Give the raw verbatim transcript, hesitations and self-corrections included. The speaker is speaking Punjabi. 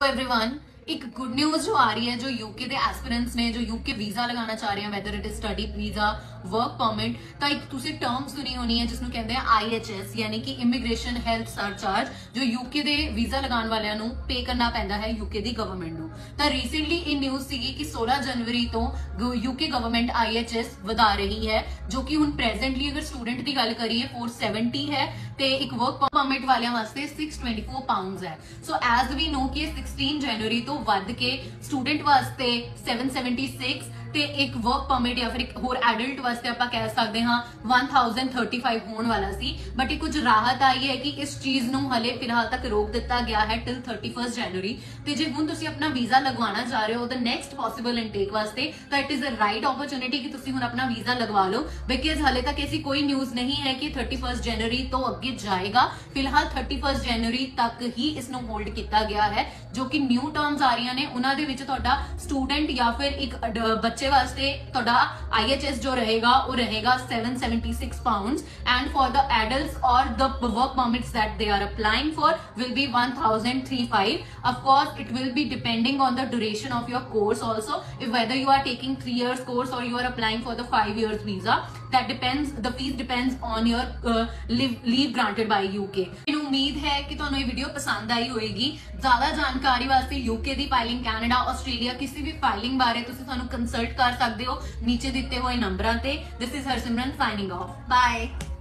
एवरीवन, एक गुड न्यूज जो आ रही है, जो यूके के एस्पिरेंट्स ने जो यूके वीजा लगाना चाह रहे हैं, whether it is study visa, work permit, ਤਾਂ ਇੱਕ ਤੁਸੀਂ ਟਰਮ ਸੁਣੀ ਹੋਣੀ ਹੈ ਜਿਸਨੂੰ ਕਹਿੰਦੇ ਆ ਆਈ ਐਚ ਐਸ ਯਾਨੀ ਕਿ ਇਮੀਗ੍ਰੇਸ਼ਨ ਹੈਲਥ ਸਰਚਾਰਜ, ਜੋ ਯੂਕੇ ਦੇ ਵੀਜ਼ਾ ਲਗਾਉਣ ਵਾਲਿਆਂ ਨੂੰ ਪੇ ਕਰਨਾ ਪੈਂਦਾ ਹੈ ਯੂਕੇ ਦੀ ਗਵਰਨਮੈਂਟ ਨੂੰ। ਤਾਂ ਰੀਸੈਂਟਲੀ ਇਹ ਨਿਊਜ਼ ਸੀਗੀ ਕਿ सोलह जनवरी ਤੋਂ UK government I H S ਵਧਾ ਰਹੀ ਹੈ, ਜੋ ਕਿ ਹੁਣ ਪ੍ਰੈਜ਼ੈਂਟਲੀ ਅਗਰ ਸਟੂਡੈਂਟ ਦੀ ਗੱਲ ਕਰੀਏ four seventy ਹੈ ਤੇ ਇੱਕ ਵਰਕ ਪਰਮਿਟ ਵਾਲਿਆਂ ਵਾਸਤੇ six twenty-four ਪਾਉਂਡਸ ਹੈ। ਸੋ ਐਜ਼ ਵੀ ਨੋ ਕਿ sixteen ਜਨਵਰੀ ਤੋਂ ਵੱਧ ਕੇ ਸਟੂਡੈਂਟ ਵਾਸਤੇ seven seventy-six ਤੇ ਇੱਕ ਵਰਕ ਪਰਮਿਟ ਜਾਂ ਫਿਰ ਇੱਕ ਹੋਰ ਐਡਲਟ ਵਾਸਤੇ ਆਪਾਂ ਕਹਿ ਸਕਦੇ ਹਾਂ one thousand thirty-five ਹੋਣ ਵਾਲਾ ਸੀ। ਬਟ ਇਹ ਕੁਝ ਰਾਹਤ ਆਈ ਹੈ ਕਿ ਇਸ ਚੀਜ਼ ਨੂੰ ਹਲੇ ਫਿਲਹਾਲ ਤੱਕ ਰੋਕ ਦਿੱਤਾ ਗਿਆ ਹੈ ਟਿਲ thirty-first ਜਨਵਰੀ। ਤੇ ਜੇ ਹੁਣ ਤੁਸੀਂ ਆਪਣਾ ਵੀਜ਼ਾ ਲਗਵਾਉਣਾ ਚਾਹ ਰਹੇ ਹੋ ਤਾਂ ਨੈਕਸਟ ਪੋਸੀਬਲ ਇਨਟੇਕ ਵਾਸਤੇ ਤਾਂ it is a right opportunity ਕਿ ਤੁਸੀਂ ਹੁਣ ਆਪਣਾ ਵੀਜ਼ਾ ਲਗਵਾ ਲਓ, ਬਿਕਾਜ਼ ਹਲੇ ਤੱਕ ਐਸੀ ਕੋਈ ਨਿਊਜ਼ ਨਹੀਂ ਹੈ ਕਿ thirty-first ਜਨਵਰੀ ਤੋਂ ਅੱਗੇ ਜਾਏਗਾ। ਫਿਲਹਾਲ thirty-first ਜਨਵਰੀ ਤੱਕ ਹੀ ਇਸ ਨੂੰ ਹੋਲਡ ਕੀਤਾ ਗਿਆ ਹੈ। ਜੋ ਕਿ ਨਿਊ ਟਰਮਸ ਆ ਰਹੀਆਂ ਨੇ ਉਹਨਾਂ ਦੇ ਵਿੱਚ ਤੁਹਾਡਾ ਸਟੂਡੈਂਟ ਜਾਂ ਫਿਰ ਇੱਕ ਬੱਚੇ ਵਾਸਤੇ ਤੁਹਾਡਾ I H S ਜੋ ਰਹੇਗਾ ਉਹ ਰਹੇਗਾ seven seventy-six pounds, and for the adults or the work permits that they are applying for will be one thousand thirty-five. Of course it will be depending on the duration of your course also, if whether you are taking three years course or you are applying for the five years visa, that depends, the fees depends on your uh, leave, leave granted by U K। ਮੈਨੂੰ ਉਮੀਦ ਹੈ ਕਿ ਤੁਹਾਨੂੰ ਇਹ ਵੀਡੀਓ ਪਸੰਦ ਆਈ ਹੋਏਗੀ। ਜ਼ਿਆਦਾ ਜਾਣਕਾਰੀ ਵਾਸਤੇ ਯੂਕੇ ਦੀ ਫਾਈਲਿੰਗ, ਕੈਨੇਡਾ, ਆਸਟ੍ਰੇਲੀਆ ਕਿਸੇ ਵੀ ਫਾਈਲਿੰਗ ਬਾਰੇ ਤੁਸੀਂ ਸਾਨੂੰ ਕੰਸਲਟ ਕਰ ਸਕਦੇ ਹੋ ਨੀਚੇ ਦਿੱਤੇ ਹੋਏ ਨੰਬਰਾਂ ਤੇ। This is Harsimran signing off, bye.